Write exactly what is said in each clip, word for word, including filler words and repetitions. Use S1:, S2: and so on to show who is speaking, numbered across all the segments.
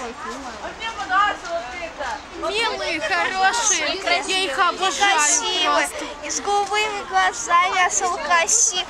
S1: Милые, хорошие, я их обожаю.
S2: Красивые, и с голубыми глазами, а с алкаси.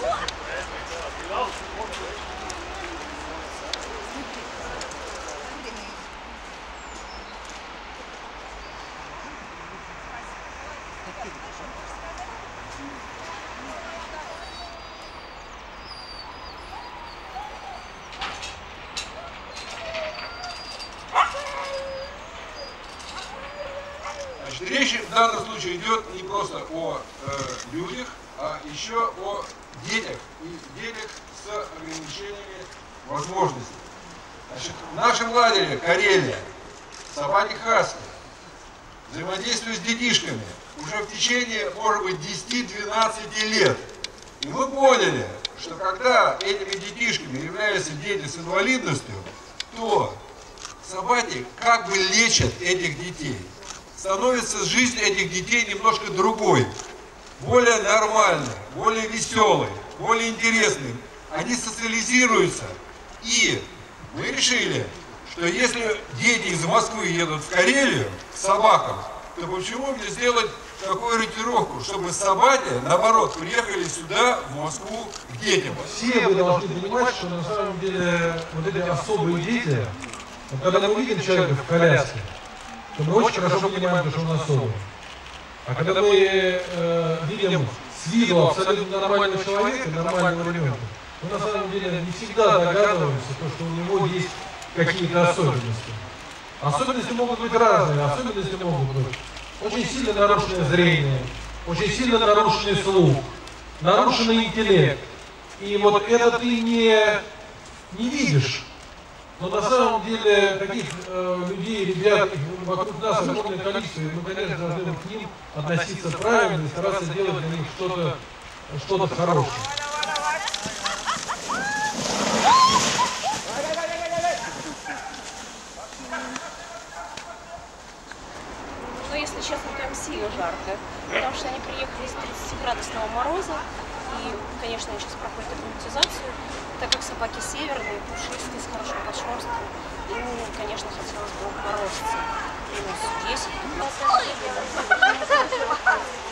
S3: Речь в данном случае идет не просто о э, людях, а еще о детях и детях с ограничениями возможностей. Значит, в нашем лагере Карелия собаки хаски взаимодействуют с детишками уже в течение, может быть, десяти-двенадцати лет. И мы поняли, что когда этими детишками являются дети с инвалидностью, то собаки как бы лечат этих детей. Становится жизнь этих детей немножко другой, более нормальной, более веселой, более интересной. Они социализируются. И мы решили, что если дети из Москвы едут в Карелию к собакам, то почему бы не сделать такую ориентировку, чтобы собаки, наоборот, приехали сюда, в Москву, к детям.
S4: Все вы должны понимать, что на самом деле вот эти особые дети, вот когда мы видим человека в коляске, то мы очень хорошо понимаем, что он особый. А когда мы э, видим с виду абсолютно нормального человека, нормального ребенка, мы на самом деле не всегда догадываемся, то, что у него есть какие-то особенности. Особенности могут быть разные, особенности могут быть очень сильно нарушенное зрение, очень сильно нарушенный слух, нарушенный интеллект. И вот это ты не, не видишь. Но на самом деле таких э, людей, ребят, вокруг нас огромное количество, и мы, конечно, должны к ним относиться правильно и стараться делать для них что-то что-то хорошее.
S5: Ну, если честно, то им сильно жарко, потому что они приехали из тридцатиградусного мороза, и, конечно, они сейчас проходят акклиматизацию. Так как собаки северные, пушистые, с хорошим подшерстком, им, конечно, хотелось бы морозиться минус десять.